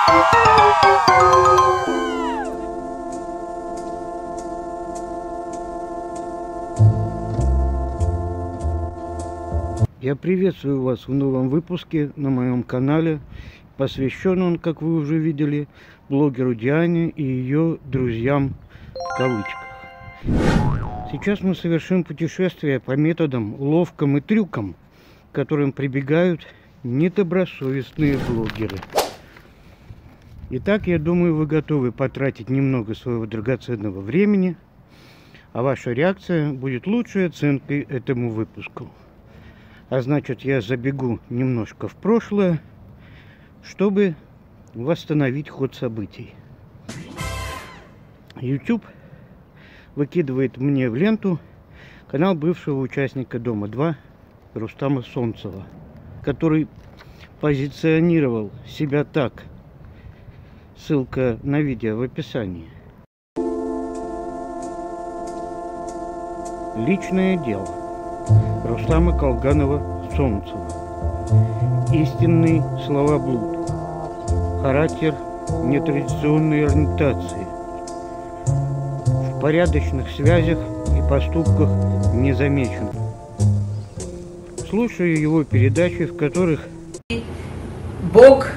Я приветствую вас в новом выпуске на моем канале. Посвящен он, как вы уже видели, блогеру Диане и ее друзьям в кавычках. Сейчас мы совершим путешествие по методам, уловкам и трюкам, к которым прибегают недобросовестные блогеры. Итак, я думаю, вы готовы потратить немного своего драгоценного времени, а ваша реакция будет лучшей оценкой этому выпуску. А значит, я забегу немножко в прошлое, чтобы восстановить ход событий. YouTube выкидывает мне в ленту канал бывшего участника Дома-2 Рустама Солнцева, который позиционировал себя так. Ссылка на видео в описании. Личное дело Рустама Колганова-Солнцева. Истинный словоблуд. Характер нетрадиционной ориентации. В порядочных связях и поступках не замечен. Слушаю его передачи, в которых Бог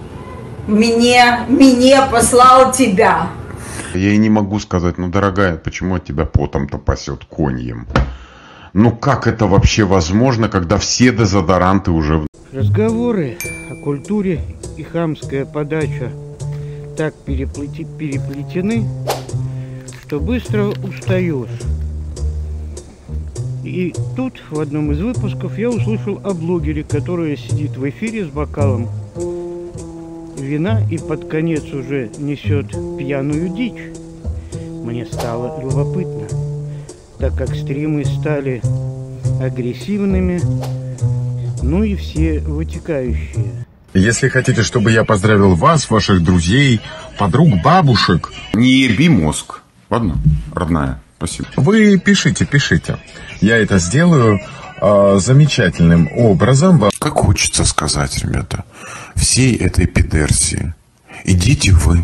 мне послал тебя. Я и не могу сказать, ну, дорогая, почему от тебя потом-то пасет коньем? Ну, как это вообще возможно, когда все дезодоранты уже... Разговоры о культуре и хамская подача так переплетены, что быстро устаешь. И тут в одном из выпусков я услышал о блогере, который сидит в эфире с бокалом вина и под конец уже несет пьяную дичь. Мне стало любопытно, так как стримы стали агрессивными, ну и все вытекающие. Если хотите, чтобы я поздравил вас, ваших друзей, подруг, бабушек... Не еби мозг. Ладно, родная, спасибо. Вы пишите. Я это сделаю замечательным образом. Как хочется сказать, ребята, всей этой пидерсии идите вы.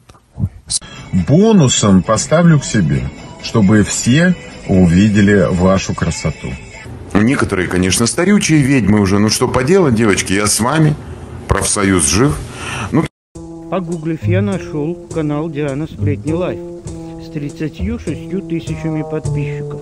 Бонусом поставлю к себе, чтобы все увидели вашу красоту. Некоторые, конечно, старючие ведьмы уже. Ну что поделать, девочки, я с вами. Профсоюз жив. Ну... Погуглив, я нашел канал Диана Сплетни Лайф с 36 тысячами подписчиков.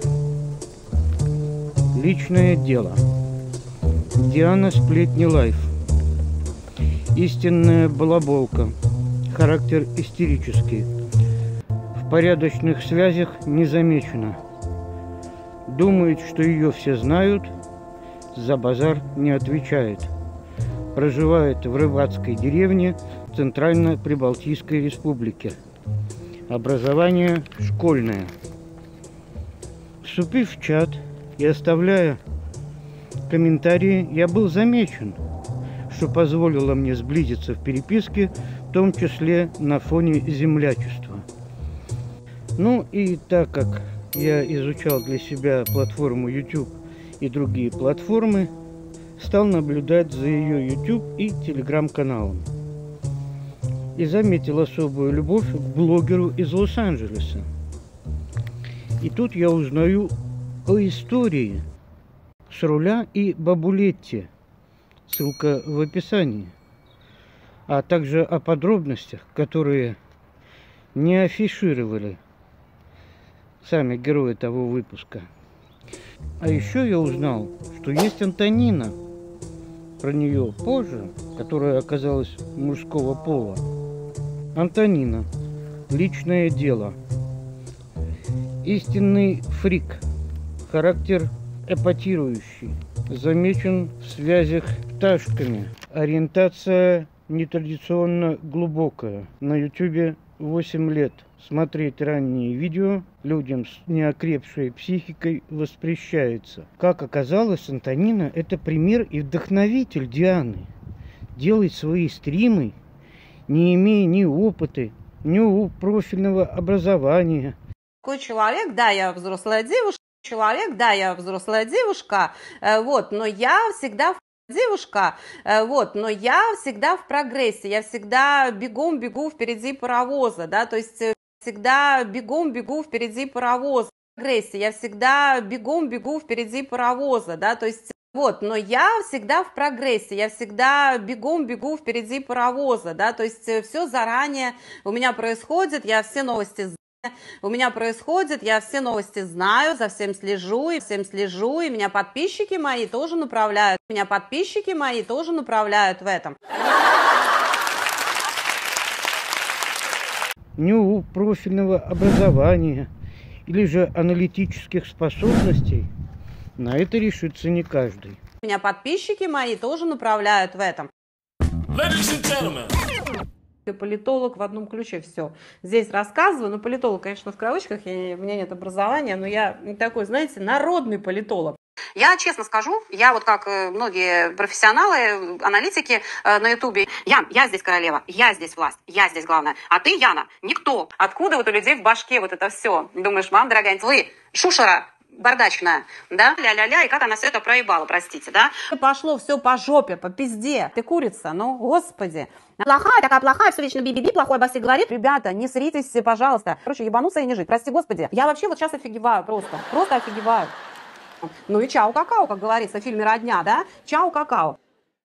Личное дело. Диана Сплетни Лайф. Истинная балаболка. Характер истерический. В порядочных связях не замечено. Думает, что ее все знают, за базар не отвечает. Проживает в рыбацкой деревне Центрально-Прибалтийской республике. Образование школьное. Вступив в чат и оставляя комментарии, я был замечен, что позволило мне сблизиться в переписке, в том числе на фоне землячества. Ну и так как я изучал для себя платформу YouTube и другие платформы, стал наблюдать за ее YouTube и Telegram-каналом. И заметил особую любовь к блогеру из Лос-Анджелеса. И тут я узнаю о истории с руля и Бабулетти. Ссылка в описании. А также о подробностях, которые не афишировали сами герои того выпуска. А еще я узнал, что есть Антонина, про нее позже, которая оказалась мужского пола. Антонина. Личное дело. Истинный фрик. Характер эпатирующий. Замечен в связях с пташками. Ориентация нетрадиционно глубокая. На ютубе 8 лет. Смотреть ранние видео людям с неокрепшей психикой воспрещается. Как оказалось, Антонина – это пример и вдохновитель Дианы. Делать свои стримы, не имея ни опыта, ни профильного образования. Такой человек, да, я взрослая девушка, вот, но я всегда девушка, вот, но я всегда в прогрессе, я всегда бегом бегу впереди паровоза, да, то есть всегда бегом бегу впереди паровоза, в прогрессе, я всегда бегом бегу впереди паровоза, да, то есть вот, но я всегда в прогрессе, я всегда бегом бегу впереди паровоза, да, то есть все заранее у меня происходит, я все новости знаю, у меня происходит, я все новости знаю, за всем слежу, и меня подписчики мои тоже направляют, в этом. Ни у профильного образования или же аналитических способностей на это решится не каждый. Меня подписчики мои тоже направляют в этом. Политолог в одном ключе, все. Здесь рассказываю, но политолог, конечно, в кавычках, у меня нет образования, но я не такой, знаете, народный политолог. Я честно скажу, я вот как многие профессионалы, аналитики на ютубе, я здесь королева, я здесь власть, я здесь главная, а ты, Яна, никто. Откуда вот у людей в башке вот это все? Думаешь, мам, дорогая, вы шушера бардачная, да, ля-ля-ля, и как она все это проебала, простите, да? Пошло все по жопе, по пизде. Ты курица, ну, господи. Плохая, такая плохая, все вечно би-би-би, плохой обо всех говорит. Ребята, не сритесь, пожалуйста. Короче, ебануться и не жить, прости господи. Я вообще вот сейчас офигеваю просто офигеваю. Ну и чау-какао, как говорится в фильме «Родня», да? Чау-какао.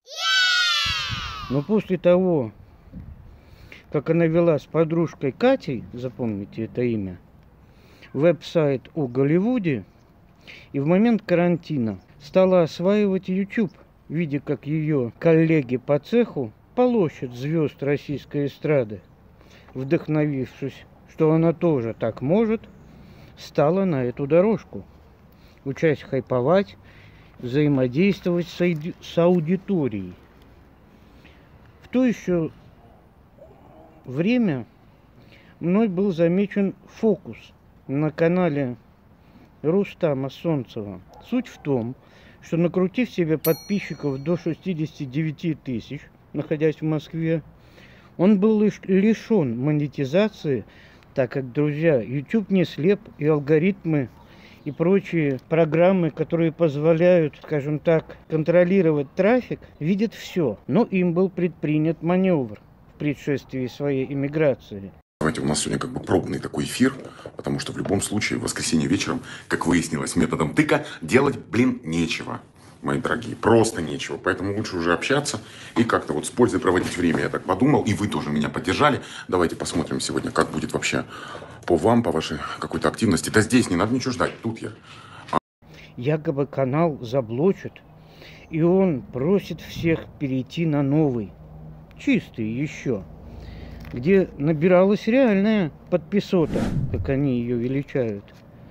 Но после того, как она вела с подружкой Катей, запомните это имя, веб-сайт о Голливуде, и в момент карантина стала осваивать YouTube, видя, как ее коллеги по цеху полощут звезд российской эстрады, вдохновившись, что она тоже так может, стала на эту дорожку, учась хайповать, взаимодействовать с аудиторией. В то еще время мной был замечен фокус на канале Рустама Солнцева. Суть в том, что накрутив себе подписчиков до 69 тысяч, находясь в Москве, он был лишен монетизации, так как, друзья, YouTube не слеп, и алгоритмы и прочие программы, которые позволяют, скажем так, контролировать трафик, видят все. Но им был предпринят маневр в предшествии своей иммиграции. Давайте, у нас сегодня как бы пробный такой эфир, потому что в любом случае в воскресенье вечером, как выяснилось методом тыка, делать, нечего, мои дорогие, просто нечего. Поэтому лучше уже общаться и как-то вот с пользой проводить время, я так подумал, и вы тоже меня поддержали. Давайте посмотрим сегодня, как будет вообще по вам, по вашей какой-то активности. Да здесь не надо ничего ждать, тут я. Якобы канал заблочат, и он просит всех перейти на новый, чистый еще, где набиралась реальная подписота, как они ее величают.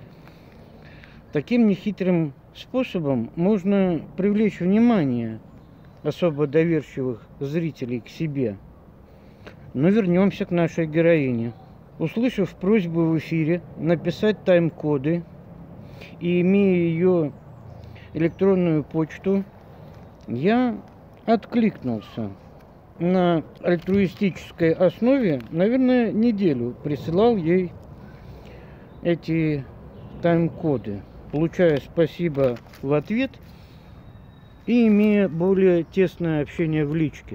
Таким нехитрым способом можно привлечь внимание особо доверчивых зрителей к себе. Но вернемся к нашей героине. Услышав просьбу в эфире написать тайм-коды и имея ее электронную почту, я откликнулся. На альтруистической основе, наверное, неделю присылал ей эти тайм-коды, получая спасибо в ответ и имея более тесное общение в личке.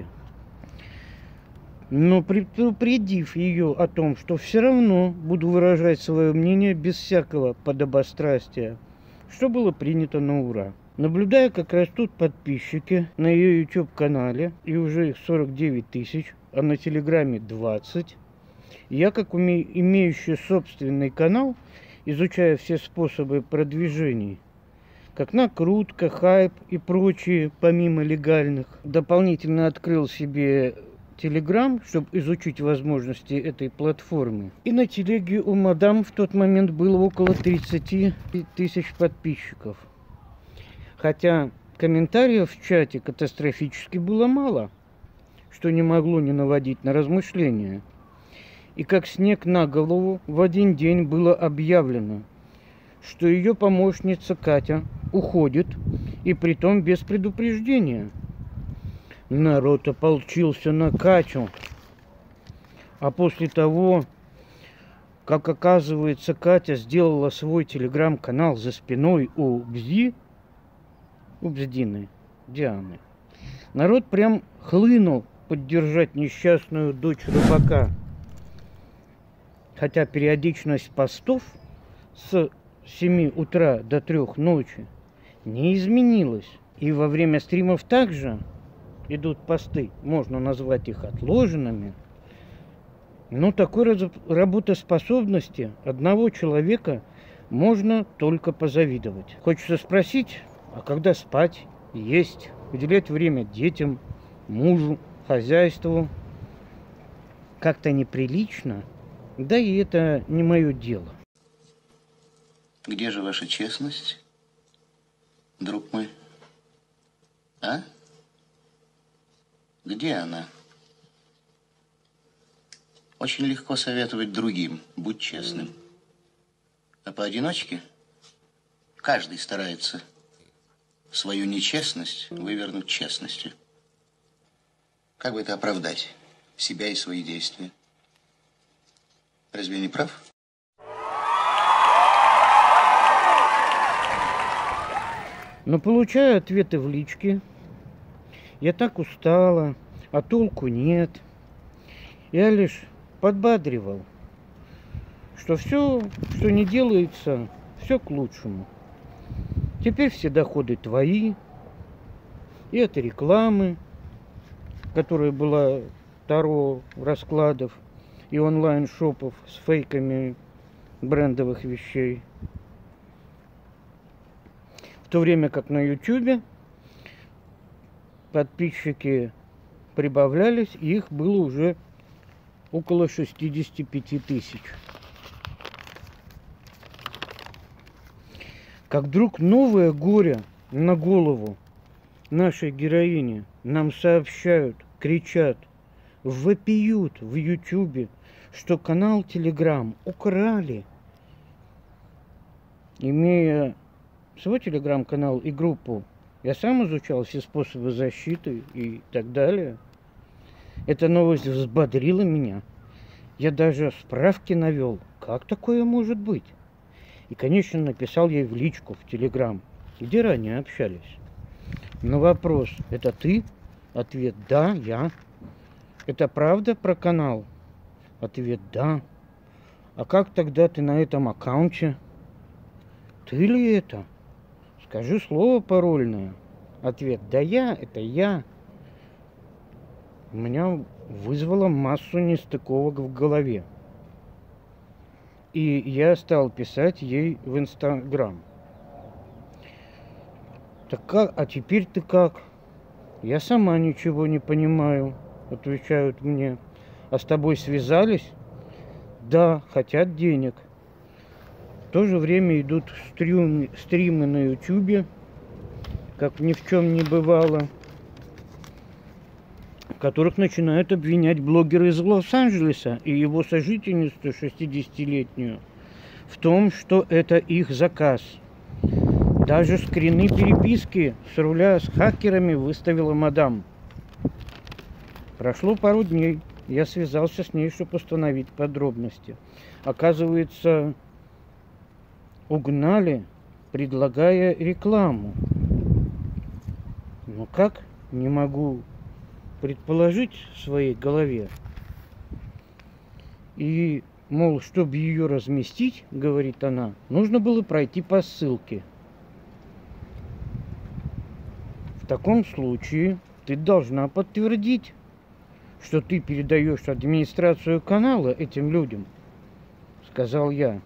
Но предупредив ее о том, что все равно буду выражать свое мнение без всякого подобострастия, что было принято на ура. Наблюдая, как растут подписчики на ее YouTube-канале, и уже их 49 тысяч, а на Телеграме 20, я, как имеющий собственный канал, изучая все способы продвижения, как накрутка, хайп и прочие, помимо легальных, дополнительно открыл себе Телеграм, чтобы изучить возможности этой платформы. И на телеге у мадам в тот момент было около 30 тысяч подписчиков. Хотя комментариев в чате катастрофически было мало, что не могло не наводить на размышления. И как снег на голову в один день было объявлено, что ее помощница Катя уходит, и притом без предупреждения. Народ ополчился на Катю. А после того, как оказывается, Катя сделала свой телеграм-канал за спиной у Бздины, Дианы, Народ прям хлынул поддержать несчастную дочь рыбака. Хотя периодичность постов с 7 утра до 3 ночи не изменилась. И во время стримов также идут посты. Можно назвать их отложенными. Но такой работоспособности одного человека можно только позавидовать. Хочется спросить, а когда спать, есть, уделять время детям, мужу, хозяйству? Как-то неприлично. Да и это не мое дело. Где же ваша честность, друг мой? А? Где она? Очень легко советовать другим, будь честным. А поодиночке каждый старается свою нечестность вывернуть честностью. Как бы это оправдать? Себя и свои действия. Разве я не прав? Но получаю ответы в личке. Я так устала, а толку нет. Я лишь подбадривал, что все, что не делается, все к лучшему. Теперь все доходы твои, и от рекламы, которая была таро раскладов и онлайн-шопов с фейками брендовых вещей. В то время как на YouTube подписчики прибавлялись, и их было уже около 65 тысяч. Как вдруг новое горе на голову нашей героини нам сообщают, кричат, вопиют в YouTube, что канал Telegram украли. Имея свой телеграм-канал и группу, я сам изучал все способы защиты и так далее. Эта новость взбодрила меня. Я даже справки навел, как такое может быть. И, конечно, написал ей в личку в Телеграм, где ранее общались. На вопрос: это ты? Ответ: да, я. Это правда про канал? Ответ: да. А как тогда ты на этом аккаунте? Ты ли это? Скажи слово парольное. Ответ: да я, это я. Меня вызвало массу нестыковок в голове. И я стал писать ей в Инстаграм. Так как, а теперь ты как? Я сама ничего не понимаю, отвечают мне. А с тобой связались? Да, хотят денег. В то же время идут стримы на Ютубе, как ни в чем не бывало, в которых начинают обвинять блогера из Лос-Анджелеса и его сожительницу 60-летнюю в том, что это их заказ. Даже скрины переписки с руля с хакерами выставила мадам. Прошло пару дней, я связался с ней, чтобы установить подробности. Оказывается, угнали, предлагая рекламу. Но как? Не могу предположить в своей голове. И, мол, чтобы ее разместить, говорит она, нужно было пройти по ссылке. В таком случае ты должна подтвердить, что ты передаешь администрацию канала этим людям, сказал я.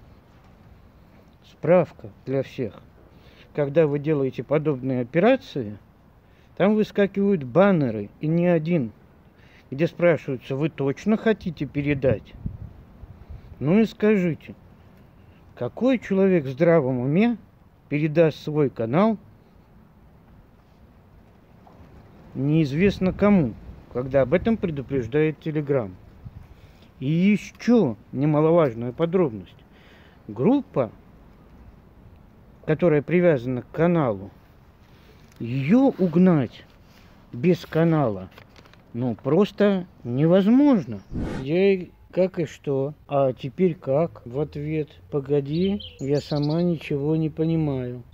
Справка для всех. Когда вы делаете подобные операции, там выскакивают баннеры, и не один, где спрашиваются: вы точно хотите передать? Ну и скажите, какой человек в здравом уме передаст свой канал неизвестно кому, когда об этом предупреждает Телеграм? И еще немаловажная подробность. Группа, которая привязана к каналу, ее угнать без канала, ну, просто невозможно. Я ей: как и что? А теперь как? В ответ: погоди, я сама ничего не понимаю.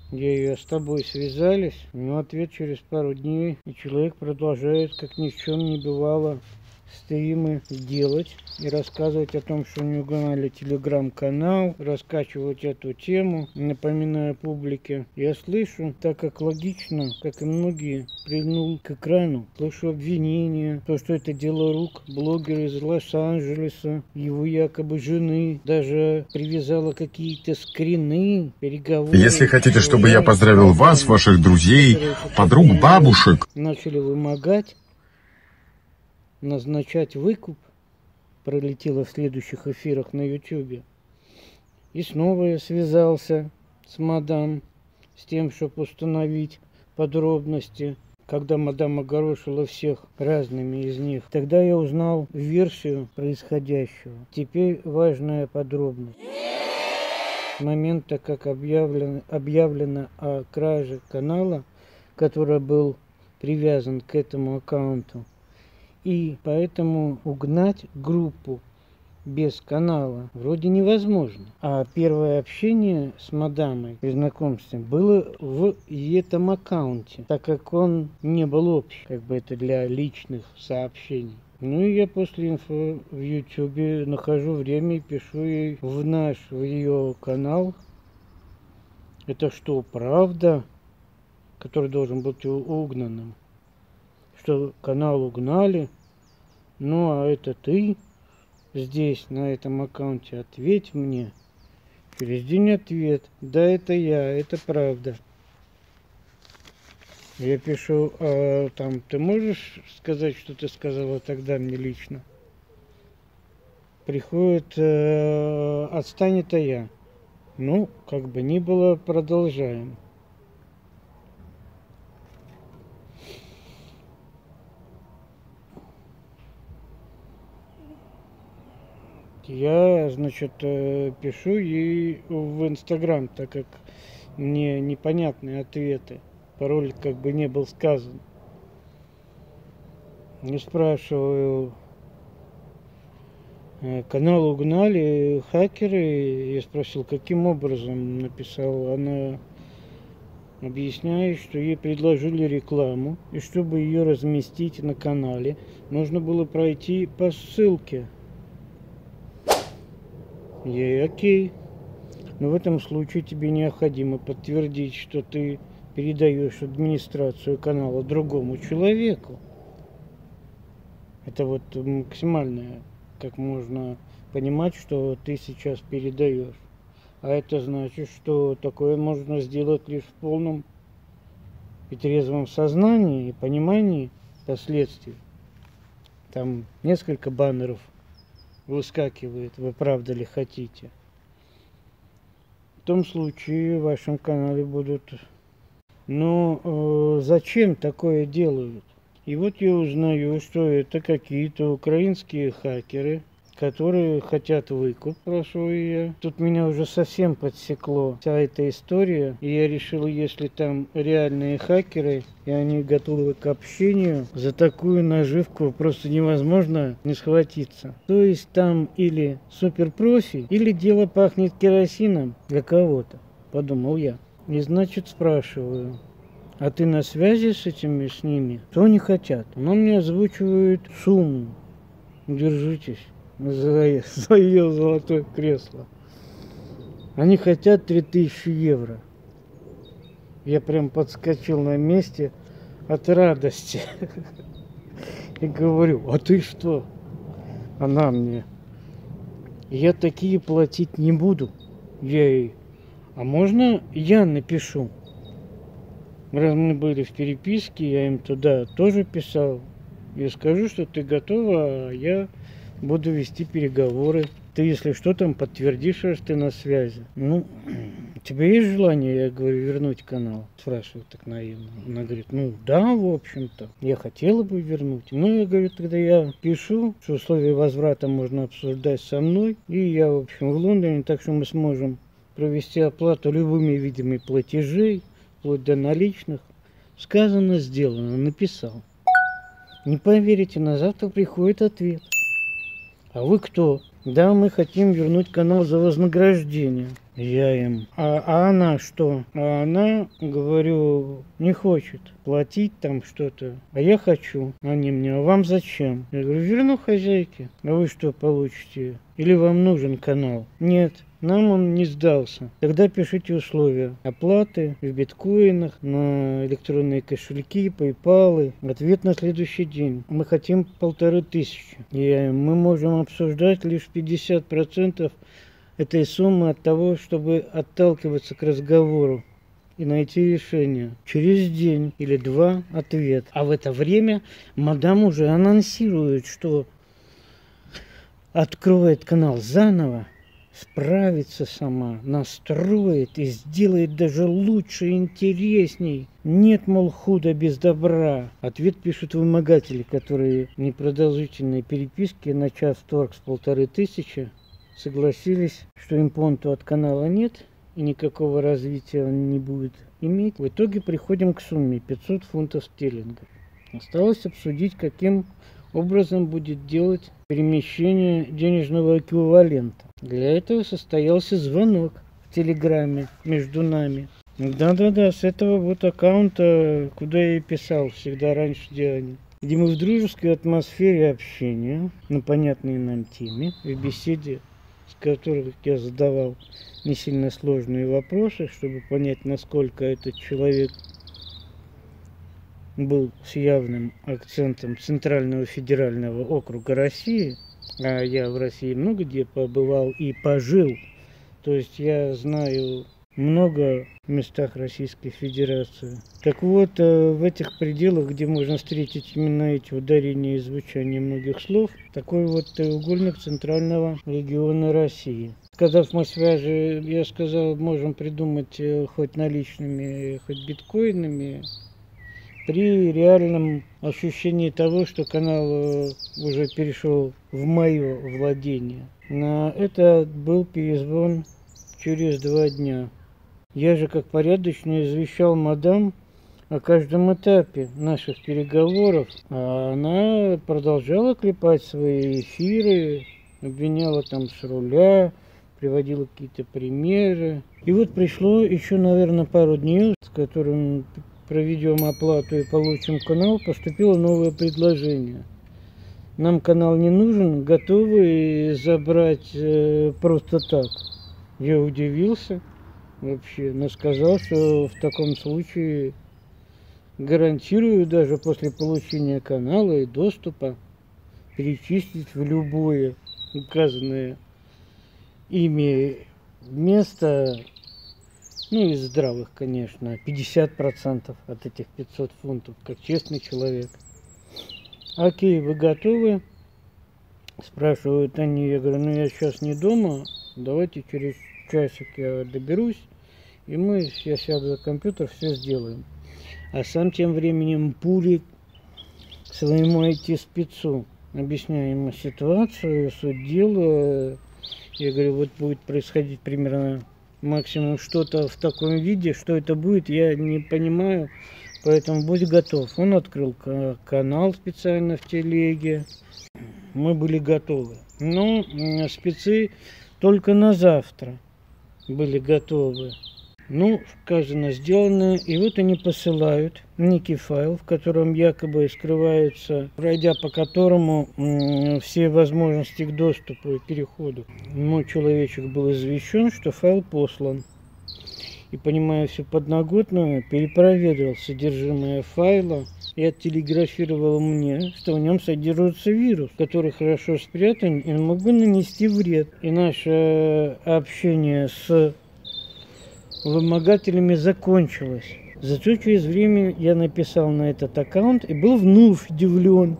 Я ее с тобой связались, но ответ через пару дней, и человек продолжает, как ни в чем не бывало, стримы делать и рассказывать о том, что не угнали телеграм-канал, раскачивать эту тему, напоминая публике. Я слышу, так как логично, как и многие, прильнул к экрану, слышу обвинения, то, что это дело рук блогера из Лос-Анджелеса, его якобы жены, даже привязала какие-то скрины, переговоры. Если хотите, чтобы я поздравил вас, ваших друзей, подруг, бабушек, начали вымогать, назначать выкуп, пролетело в следующих эфирах на ютубе. И снова я связался с мадам, с тем, чтобы установить подробности, когда мадам огорошила всех разными из них. Тогда я узнал версию происходящего. Теперь важная подробность. С момента, как объявлено о краже канала, который был привязан к этому аккаунту, и поэтому угнать группу без канала вроде невозможно. А первое общение с мадамой при знакомстве было в этом аккаунте, так как он не был общий, как бы это для личных сообщений. Ну и я после инфо в ютубе нахожу время и пишу ей в ее канал. Это что, правда? Который должен быть угнанным. Что канал угнали, ну а это ты здесь, на этом аккаунте, ответь мне. Через день ответ, да это я, это правда. Я пишу, а там, ты можешь сказать, что ты сказала тогда мне лично? Приходит, отстань, это я. Ну, как бы ни было, продолжаем. Я, значит, пишу ей в Инстаграм, так как мне непонятные ответы. Пароль как бы не был сказан. Не спрашиваю, канал угнали хакеры. Я спросил, каким образом, написала. Она объясняет, что ей предложили рекламу, и чтобы ее разместить на канале, нужно было пройти по ссылке. Ей окей. Но в этом случае тебе необходимо подтвердить, что ты передаешь администрацию канала другому человеку. Это вот максимальное, как можно понимать, что ты сейчас передаешь. А это значит, что такое можно сделать лишь в полном и трезвом сознании и понимании последствий. Там несколько баннеров выскакивает, вы правда ли хотите. В том случае в вашем канале будут... Но зачем такое делают? И вот я узнаю, что это какие-то украинские хакеры, которые хотят выкуп, прошу я. Тут меня уже совсем подсекло вся эта история. И я решил, если там реальные хакеры, и они готовы к общению, за такую наживку просто невозможно не схватиться. То есть там или суперпрофи, или дело пахнет керосином для кого-то, подумал я. И значит спрашиваю, а ты на связи с ними? Что они хотят? Но мне озвучивают сумму. Держитесь за ее золотое кресло. Они хотят 3000 евро. Я прям подскочил на месте от радости. И говорю, а ты что? Она мне, я такие платить не буду. Я ей, а можно я напишу? Раз мы были в переписке, я им туда тоже писал. Я скажу, что ты готова, а я буду вести переговоры. Ты, если что, там подтвердишь, что ты на связи. Ну, у тебя есть желание, я говорю, вернуть канал? Спрашиваю так наивно. Она говорит, ну да, в общем-то, я хотела бы вернуть. Ну, я говорю, тогда я пишу, что условия возврата можно обсуждать со мной. И я, в общем, в Лондоне, так что мы сможем провести оплату любыми видами платежей, вплоть до наличных. Сказано, сделано, написал. Не поверите, на завтра приходит ответ. А вы кто? Да, мы хотим вернуть канал за вознаграждение. Я им, а она что? А она, говорю, не хочет платить там что-то. А я хочу. Они мне, а вам зачем? Я говорю, верну хозяйке. А вы что получите? Или вам нужен канал? Нет. Нам он не сдался. Тогда пишите условия оплаты в биткоинах, на электронные кошельки, PayPal. Ответ на следующий день. Мы хотим 1500. И мы можем обсуждать лишь 50% этой суммы от того, чтобы отталкиваться к разговору и найти решение. Через день или два ответ. А в это время мадам уже анонсирует, что откроет канал заново, справится сама, настроит и сделает даже лучше и интересней. Нет, мол, худа без добра. Ответ пишут вымогатели, которые в непродолжительной переписке, начав торг с 1500, согласились, что им понту от канала нет и никакого развития он не будет иметь. В итоге приходим к сумме 500 фунтов стерлингов. Осталось обсудить, каким образом будет делать перемещение денежного эквивалента. Для этого состоялся звонок в Телеграме между нами. Да-да-да, с этого вот аккаунта, куда я и писал всегда раньше Диане. Где мы в дружеской атмосфере общения, на понятной нам теме, в беседе, с которых я задавал не сильно сложные вопросы, чтобы понять, насколько этот человек был с явным акцентом Центрального федерального округа России, а я в России много где побывал и пожил, то есть я знаю много в местах Российской Федерации. Так вот, в этих пределах, где можно встретить именно эти ударения и звучания многих слов, такой вот треугольник Центрального региона России. Сказав мы связи, я сказал, можем придумать хоть наличными, хоть биткоинами, при реальном ощущении того, что канал уже перешел в мое владение. На это был перезвон через 2 дня. Я же, как порядочно, извещал мадам о каждом этапе наших переговоров, а она продолжала клепать свои эфиры, обвиняла там с руля, приводила какие-то примеры. И вот пришло еще, наверное, пару дней, с которым проведем оплату и получим канал, поступило новое предложение. Нам канал не нужен, готовы забрать просто так. Я удивился вообще, но сказал, что в таком случае гарантирую даже после получения канала и доступа перечислить в любое указанное ими место, ну из здравых, конечно, 50% от этих 500 фунтов, как честный человек. Окей, вы готовы? Спрашивают они, я говорю, ну я сейчас не дома, давайте через часик я доберусь, и я сяду за компьютер, все сделаем. А сам тем временем пулит своему IT-спецу, объясняю ему ситуацию, суть дела. Я говорю, вот будет происходить примерно максимум что-то в таком виде, что это будет, я не понимаю, поэтому будь готов. Он открыл канал специально в телеге, мы были готовы. Но спецы только на завтра были готовы. Ну, сказано, сделано, и вот они посылают некий файл, в котором якобы скрывается, пройдя по которому все возможности к доступу и переходу. Мой человечек был извещен, что файл послан. И, понимая всю подноготную, перепроверил содержимое файла и оттелеграфировал мне, что в нем содержится вирус, который хорошо спрятан и мог бы нанести вред. И наше общение с вымогателями закончилось. Зато через время я написал на этот аккаунт и был вновь удивлен.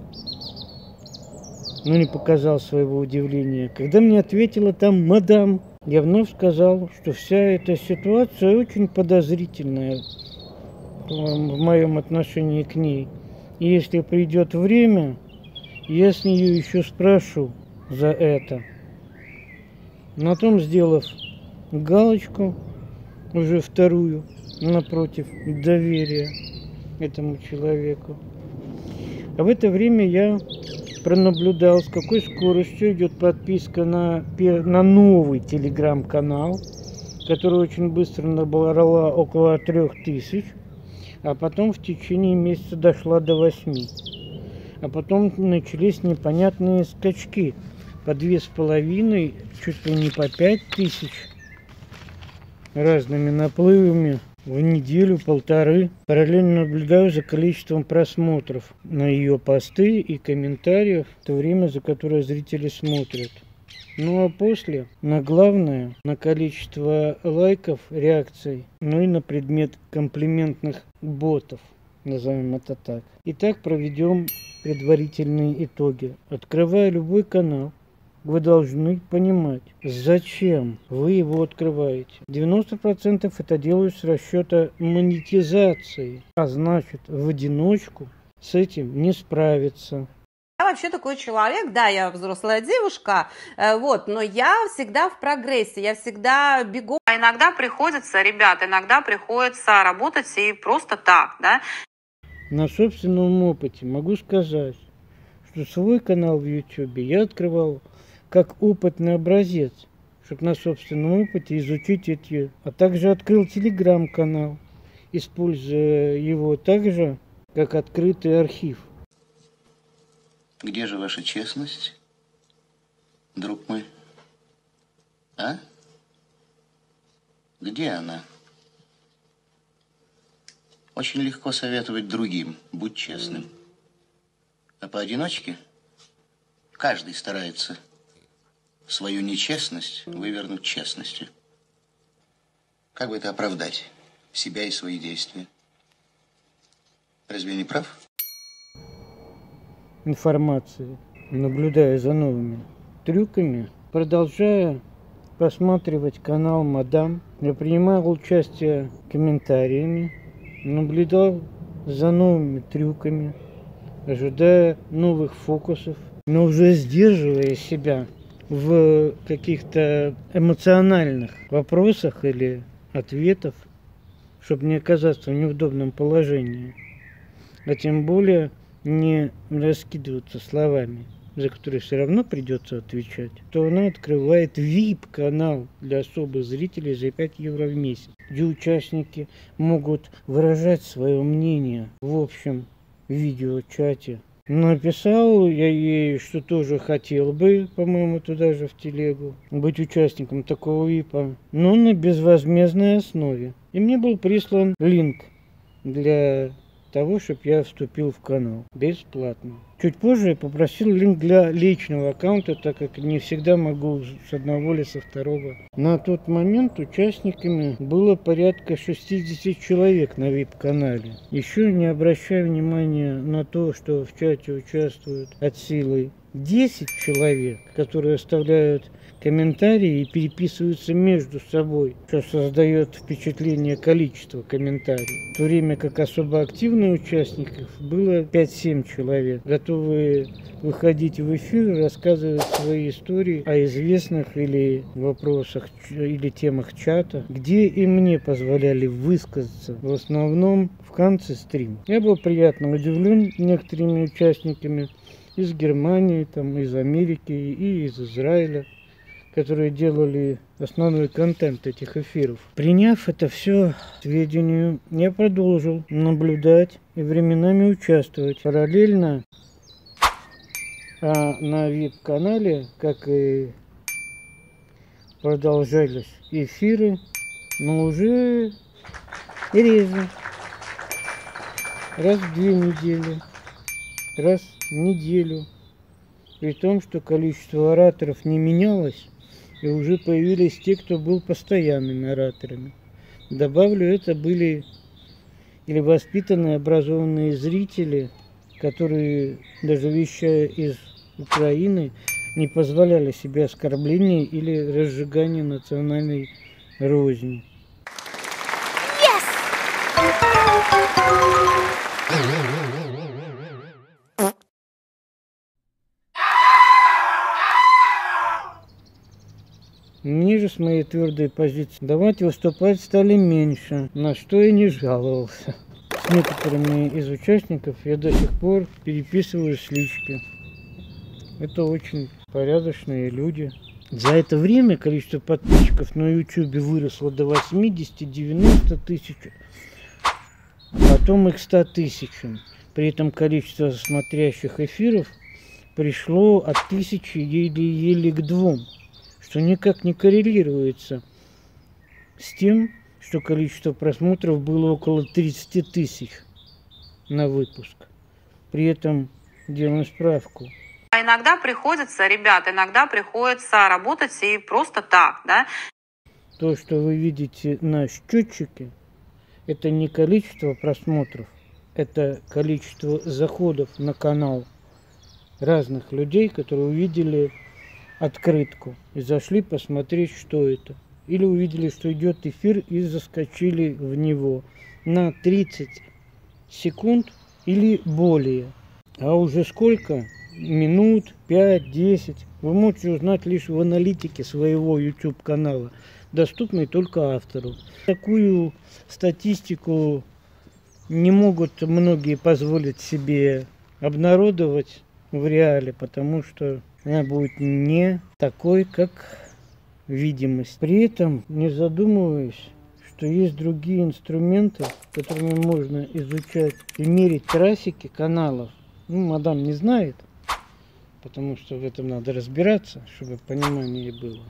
Но не показал своего удивления. Когда мне ответила там мадам, я вновь сказал, что вся эта ситуация очень подозрительная в моем отношении к ней. И если придет время, я с нее еще спрошу за это. На том, сделав галочку, уже вторую, напротив доверия этому человеку. А в это время я пронаблюдал, с какой скоростью идет подписка на новый телеграм-канал, которая очень быстро набрала около 3000, а потом в течение месяца дошла до 8. А потом начались непонятные скачки по 2,5, чуть ли не по 5000, разными наплывами в неделю-полторы. Параллельно наблюдаю за количеством просмотров на ее посты и комментариев в то время, за которое зрители смотрят. Ну а после на главное, на количество лайков, реакций, ну и на предмет комплиментных ботов, назовем это так. Итак, проведем предварительные итоги. Открывая любой канал, вы должны понимать, зачем вы его открываете. 90% это делают с расчета монетизации, а значит, в одиночку с этим не справиться. Я вообще такой человек, да, я взрослая девушка, вот, но я всегда в прогрессе, я всегда бегу. А иногда приходится, ребят, работать и просто так, да. На собственном опыте могу сказать, что свой канал в YouTube я открывал как опытный образец, чтобы на собственном опыте изучить эти, а также открыл телеграм-канал, используя его также как открытый архив. Где же ваша честность, друг мой? А? Где она? Очень легко советовать другим, будь честным. А поодиночке каждый старается свою нечестность вывернуть честностью. Как бы это оправдать? Себя и свои действия. Разве я не прав? Информации, наблюдая за новыми трюками, продолжая просматривать канал Мадам, я принимал участие комментариями, наблюдал за новыми трюками, ожидая новых фокусов, но уже сдерживая себя в каких-то эмоциональных вопросах или ответах, чтобы не оказаться в неудобном положении, а тем более не раскидываться словами, за которые все равно придется отвечать, то она открывает VIP-канал для особых зрителей за 5 евро в месяц, где участники могут выражать свое мнение в общем видеочате. Написал я ей, что тоже хотел бы, по-моему, туда же в телегу, быть участником такого ВИПа, но на безвозмездной основе. И мне был прислан линк для того, чтобы я вступил в канал бесплатно. Чуть позже я попросил линк для личного аккаунта, так как не всегда могу с одного или со второго. На тот момент участниками было порядка 60 человек на VIP-канале. Еще не обращая внимания на то, что в чате участвуют от силы 10 человек, которые оставляют комментарии и переписываются между собой, что создает впечатление количества комментариев. В то время как особо активных участников было 5-7 человек, готовые выходить в эфир и рассказывать свои истории о известных или вопросах или темах чата, где и мне позволяли высказаться, в основном в конце стрима. Я был приятно удивлен некоторыми участниками из Германии, там, из Америки и из Израиля, которые делали основной контент этих эфиров. Приняв это все к сведению, я продолжил наблюдать и временами участвовать. Параллельно на VIP-канале, как и продолжались эфиры, но уже реже. Раз в 2 недели, раз в неделю. При том, что количество ораторов не менялось, и уже появились те, кто был постоянными ораторами. Добавлю, это были или воспитанные, образованные зрители, которые, даже вещая из Украины, не позволяли себе оскорбления или разжигания национальной розни. Мне же с моей твердой позиции давать выступать стали меньше, на что я не жаловался. С некоторыми из участников я до сих пор переписываюсь в личке. Это очень порядочные люди, За это время количество подписчиков на YouTube выросло до 80-90 тысяч, потом их 100 тысячам. При этом количество смотрящих эфиров пришло от 1000 еле к 2, что никак не коррелируется с тем, что количество просмотров было около 30 тысяч на выпуск. При этом делаем справку. А иногда приходится, ребят, работать и просто так, да? То, что вы видите на счетчике, это не количество просмотров, это количество заходов на канал разных людей, которые увидели открытку и зашли посмотреть, что это. Или увидели, что идет эфир и заскочили в него на 30 секунд или более. А уже сколько? Минут, 5-10. Вы можете узнать лишь в аналитике своего YouTube-канала, доступной только автору. Такую статистику не могут многие позволить себе обнародовать в реале, потому что она будет не такой, как видимость. При этом не задумываясь, что есть другие инструменты, которыми можно изучать и мерить трафики каналов. Мадам не знает, потому что в этом надо разбираться, чтобы понимание было.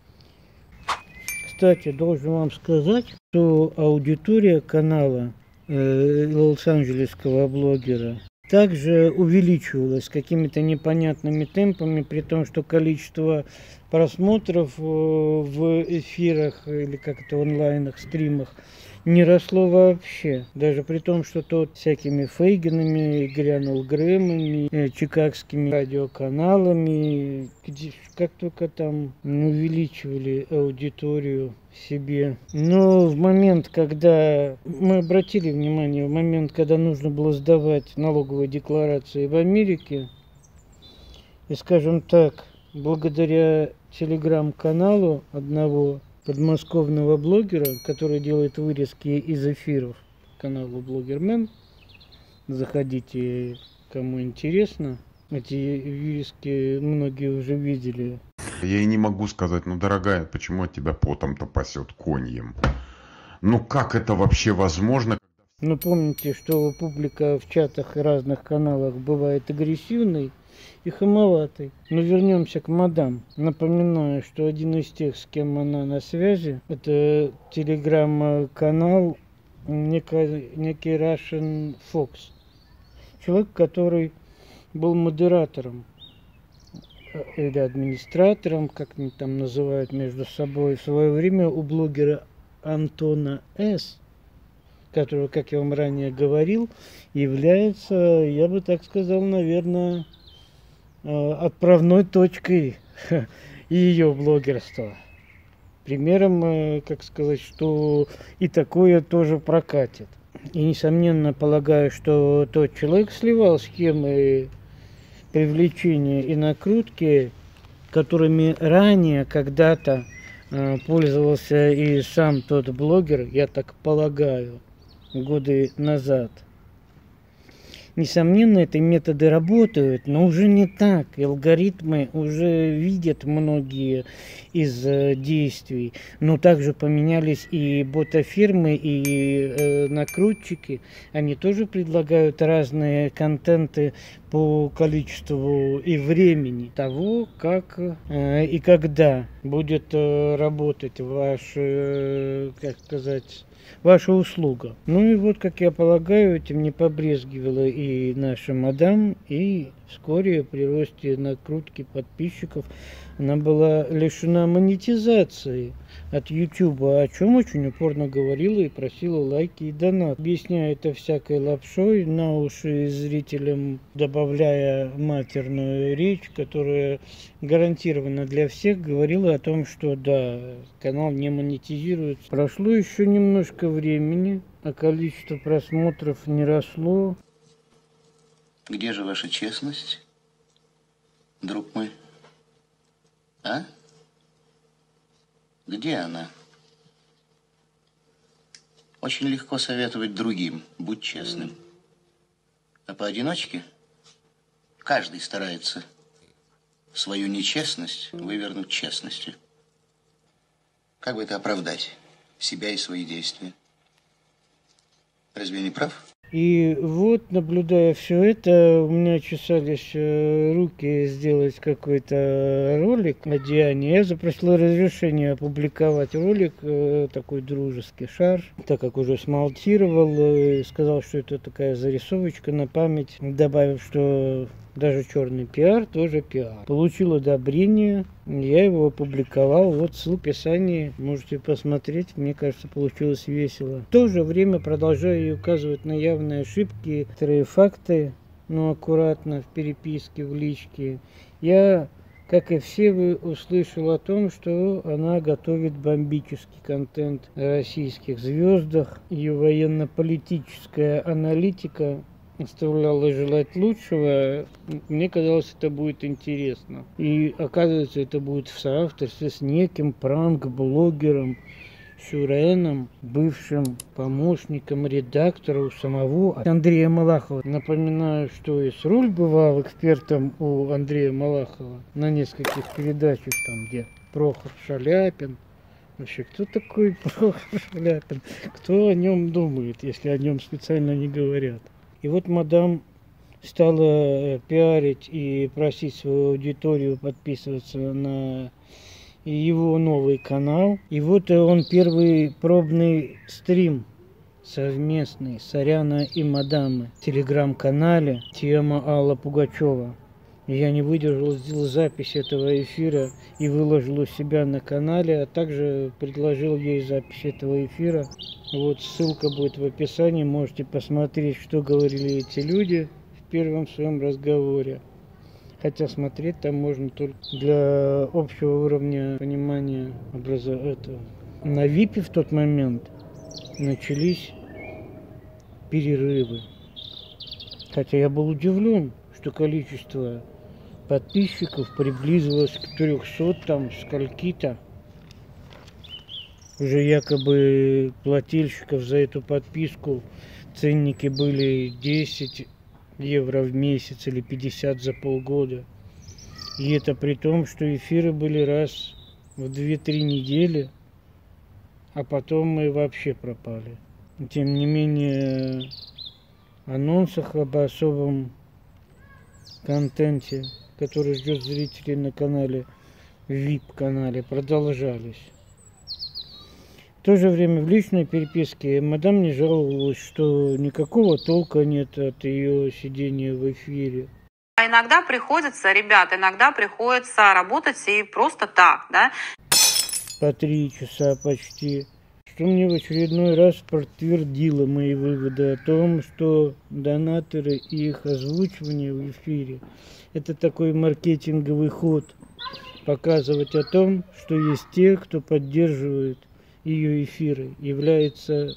Кстати, должен вам сказать, что аудитория канала лос-анджелесского блогера также увеличивалась какими-то непонятными темпами, при том, что количество просмотров в эфирах или как-то онлайнах, стримах не росло вообще. Даже при том, что тот всякими Фейгинами, Грянул Грэмами, чикагскими радиоканалами, как только там увеличивали аудиторию себе. Но в момент, когда мы обратили внимание, в момент, когда нужно было сдавать налоговые декларации в Америке, и, скажем так, благодаря телеграм-каналу одного подмосковного блогера, который делает вырезки из эфиров, каналу Блогермен, заходите, кому интересно. Эти вырезки многие уже видели. Я и не могу сказать, ну, дорогая, почему от тебя потом-то пасет коньем? Ну, как это вообще возможно? Но помните, что публика в чатах и разных каналах бывает агрессивной и хамоватой. Но вернемся к мадам. Напоминаю, что один из тех, с кем она на связи, это телеграм-канал некий Russian Fox. Человек, который был модератором или администратором, как они там называют между собой, в свое время у блогера Антона С., который, как я вам ранее говорил, является, я бы так сказал, наверное, отправной точкой ее блогерства. Примером, как сказать, что и такое тоже прокатит. И, несомненно, полагаю, что тот человек сливал схемы привлечения и накрутки, которыми ранее когда-то пользовался и сам тот блогер, я так полагаю, годы назад. Несомненно, эти методы работают, но уже не так. И алгоритмы уже видят многие из действий. Но также поменялись и ботафирмы, и накрутчики. Они тоже предлагают разные контенты по количеству и времени того, как и когда будет работать ваш, как сказать, ваша услуга. Ну и вот, как я полагаю, этим не побрезгивала и наша мадам, и вскоре при росте накрутки подписчиков она была лишена монетизации от YouTube, о чем очень упорно говорила и просила лайки и донат, объясняя это всякой лапшой на уши зрителям, добавляя матерную речь, которая гарантированно для всех говорила о том, что да, канал не монетизируется. Прошло еще немножко времени, а количество просмотров не росло. Где же ваша честность, друг мой? А? Где она? Очень легко советовать другим, будь честным. А поодиночке каждый старается свою нечестность вывернуть честностью. Как бы это оправдать? Себя и свои действия. Разве я не прав? И вот, наблюдая все это, у меня чесались руки сделать какой-то ролик о Диане. Я запросил разрешение опубликовать ролик, такой дружеский шар, так как уже смонтировал, и сказал, что это такая зарисовочка на память, добавив, что даже черный пиар тоже пиар. Получил одобрение, я его опубликовал, вот ссылка в описании, можете посмотреть, мне кажется, получилось весело. В то же время продолжаю указывать на явные ошибки, некоторые факты, но аккуратно в переписке, в личке. Я, как и все вы, услышал о том, что она готовит бомбический контент о российских звездах. Ее военно-политическая аналитика оставляла желать лучшего. Мне казалось, это будет интересно. И оказывается, это будет в соавторстве с неким пранк-блогером Сюреном, бывшим помощником редактора у самого Андрея Малахова. Напоминаю, что и Сруль бывал экспертом у Андрея Малахова на нескольких передачах, там где Прохор Шаляпин. Вообще, кто такой Прохор Шаляпин? Кто о нем думает, если о нем специально не говорят? И вот мадам стала пиарить и просить свою аудиторию подписываться на его новый канал. И вот он первый пробный стрим совместный Соряна и мадамы в телеграм-канале. Тема Алла Пугачева. Я не выдержал, сделал запись этого эфира и выложил у себя на канале, а также предложил ей запись этого эфира. Вот ссылка будет в описании, можете посмотреть, что говорили эти люди в первом своем разговоре. Хотя смотреть там можно только для общего уровня понимания этого. На ВИПе в тот момент начались перерывы. Хотя я был удивлен, что количество подписчиков приблизилось к 300, там, скольки-то. Уже якобы плательщиков за эту подписку ценники были 10 евро в месяц или 50 за полгода. И это при том, что эфиры были раз в 2-3 недели, а потом мы вообще пропали. Тем не менее, анонсах об особом контенте, который ждет зрителей на канале, VIP-канале, продолжались. В то же время в личной переписке мадам не жаловалась, что никакого толка нет от ее сидения в эфире. А иногда приходится, ребят, приходится работать и просто так, да? По 3 часа почти. Что мне в очередной раз подтвердило мои выводы о том, что донаторы и их озвучивание в эфире – это такой маркетинговый ход. Показывать о том, что есть те, кто поддерживает ее эфиры, является,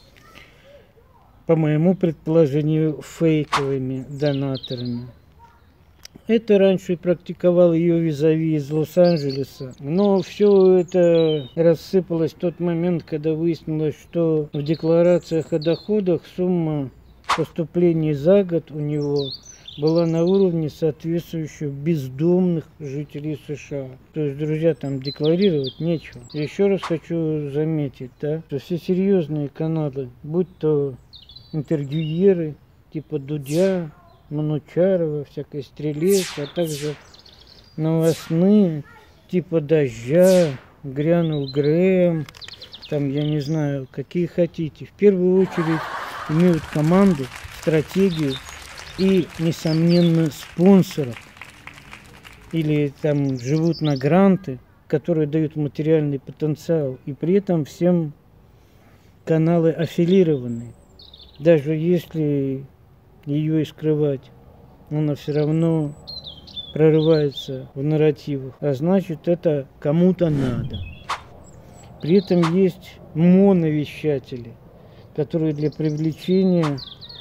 по моему предположению, фейковыми донаторами. Это раньше практиковал ее визави из Лос-Анджелеса, но все это рассыпалось в тот момент, когда выяснилось, что в декларациях о доходах сумма поступлений за год у него была на уровне соответствующих бездомных жителей США. То есть, друзья, там декларировать нечего. Еще раз хочу заметить, да, что все серьезные каналы, будь то интервьюеры типа Дудя, Манучарова, всякой Стрелец, а также новостные типа Дождя, Грянул Грэм, там, я не знаю, какие хотите. В первую очередь имеют команду, стратегию и, несомненно, спонсоров. Или там живут на гранты, которые дают материальный потенциал. И при этом всем каналы аффилированы. Даже если ее и скрывать, она все равно прорывается в нарративах. А значит, это кому-то надо. При этом есть моновещатели, которые для привлечения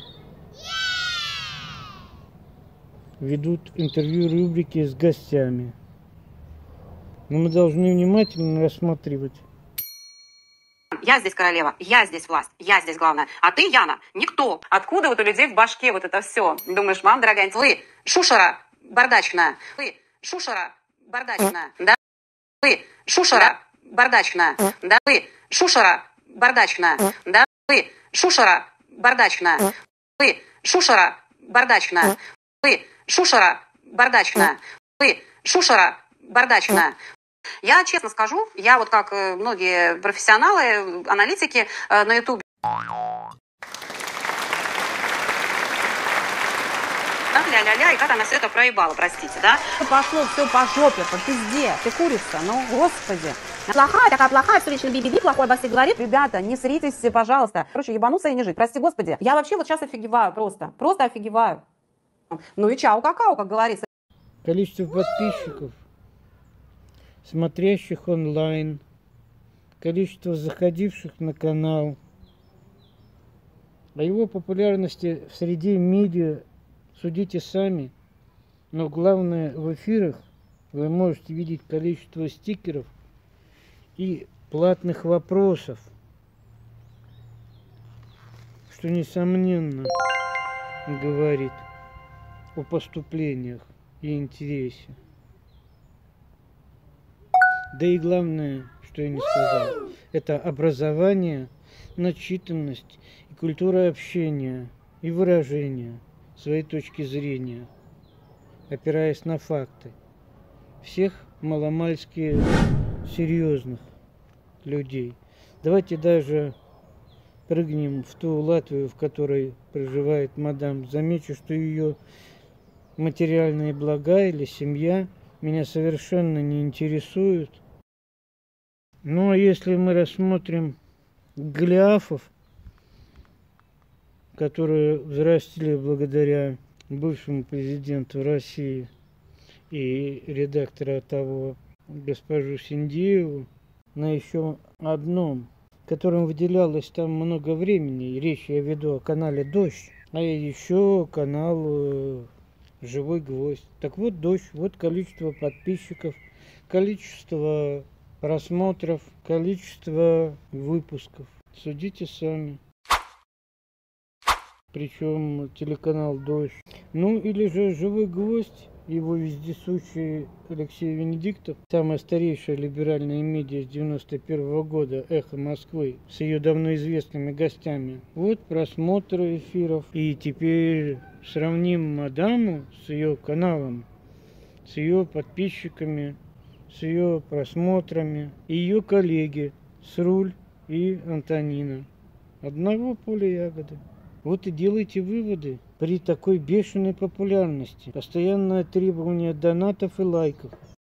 ведут интервью рубрики с гостями. Но мы должны внимательно рассматривать. Я здесь королева, я здесь власть, я здесь главная. А ты, Яна, никто. Откуда вот у людей в башке вот это все? Думаешь, мам, дорогая, вы шушера бардачная, вы шушера бардачная, да вы, шушера бардачная, да вы, шушера бардачная, да вы, шушера бардачная, вы, шушера бардачная, вы, шушера бардачная, вы, шушера бардачная. Я честно скажу, я вот как многие профессионалы, аналитики на YouTube. Ля-ля-ля, и как она все это проебала, простите, да? Пошло все по жопе, по пизде. Ты курица, ну, господи. Плохая, такая плохая, все вечно би-би-би, плохой обо всех говорит. Ребята, не сритесь, пожалуйста. Короче, ебануться и не жить, прости господи. Я вообще вот сейчас офигеваю просто офигеваю. Ну и чау-какао, как говорится. Количество подписчиков, смотрящих онлайн, количество заходивших на канал. О его популярности в среде медиа судите сами, но главное, в эфирах вы можете видеть количество стикеров и платных вопросов, что несомненно говорит о поступлениях и интересе. Да и главное, что я не сказал, это образование, начитанность и культура общения и выражения своей точки зрения, опираясь на факты всех маломальски серьезных людей. Давайте даже прыгнем в ту Латвию, в которой проживает мадам. Замечу, что ее материальные блага или семья меня совершенно не интересуют. Ну а если мы рассмотрим Голиафов, которые взрастили благодаря бывшему президенту России и редактора того госпожу Синдееву, на еще одном, которым выделялось там много времени, речь я веду о канале «Дождь», а еще канал «Живой гвоздь». Так вот, «Дождь», вот количество подписчиков, количество просмотров, количество выпусков. Судите сами. Причем телеканал «Дождь». Ну или же «Живой гвоздь», его вездесущий Алексей Венедиктов, самая старейшая либеральная медиа с 91 года, «Эхо Москвы», с ее давно известными гостями. Вот просмотры эфиров. И теперь сравним мадаму с ее каналом, с ее подписчиками, с ее просмотрами, и ее коллеги Сруль и Антонина. Одного поля ягоды. Вот и делайте выводы при такой бешеной популярности. Постоянное требование донатов и лайков.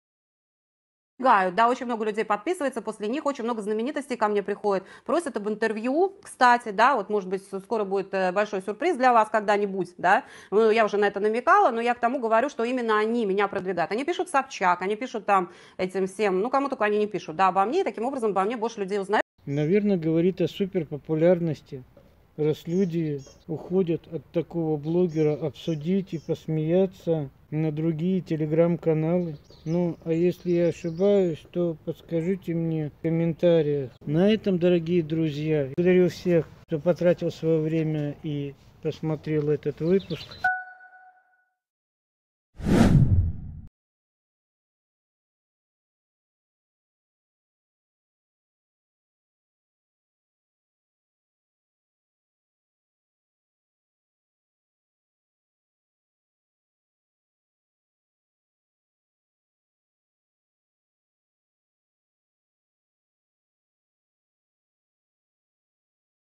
Да, очень много людей подписывается, после них очень много знаменитостей ко мне приходят, просят об интервью, кстати, да, вот может быть скоро будет большой сюрприз для вас когда-нибудь, да, ну, я уже на это намекала, но я к тому говорю, что именно они меня продвигают, они пишут Собчак, они пишут там этим всем, ну, кому только они не пишут, да, обо мне, и таким образом обо мне больше людей узнают. Наверное, говорит о суперпопулярности, раз люди уходят от такого блогера обсудить и посмеяться на другие телеграм-каналы. Ну, а если я ошибаюсь, то подскажите мне в комментариях. На этом, дорогие друзья, благодарю всех, кто потратил свое время и посмотрел этот выпуск.